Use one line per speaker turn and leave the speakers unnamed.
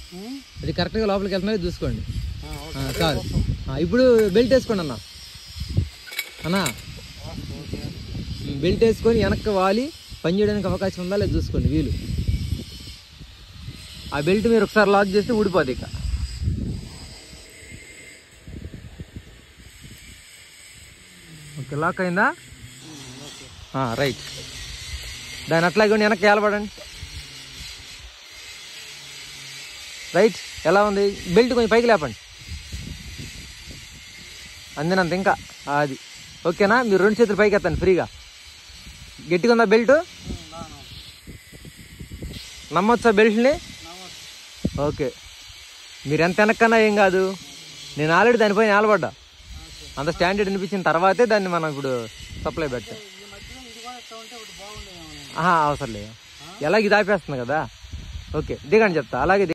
అది కరెక్ట్గా లోపలికి వెళ్తున్నా చూసుకోండి చాలు. ఇప్పుడు బెల్ట్ వేసుకోండి అన్నా బెల్ట్ వేసుకొని వెనక్కి వాలి పని చేయడానికి అవకాశం ఉందా లేదా చూసుకోండి వీలు. ఆ బెల్ట్ మీరు ఒకసారి లాక్ చేస్తే ఊడిపోద్ది. ఇక ఓకే లాక్ అయిందా? రైట్. దాన్ని అట్లాగే వెనక్కి ఏలబడండి. రైట్. ఎలా ఉంది? బెల్ట్ కొంచెం పైకి లేపండి అందినంత. ఇంకా అది ఓకేనా? మీరు 2 చేతులు పైకి ఎత్తండి ఫ్రీగా. గట్టిగా ఉందా బెల్ట్? నమ్మొచ్చా బెల్ట్ని? ఓకే. మీరు ఎంత వెనక్కన్నా ఏం కాదు. నేను ఆల్రెడీ దానిపైన నిలబడ్డా. అంత స్టాండర్డ్ అనిపించిన తర్వాతే దాన్ని మనం ఇప్పుడు సప్లై పెట్టాం. అవసరం లేదు, ఎలాగ ఇది ఆపేస్తుంది కదా. ఓకే దిగండి చెప్తా. అలాగే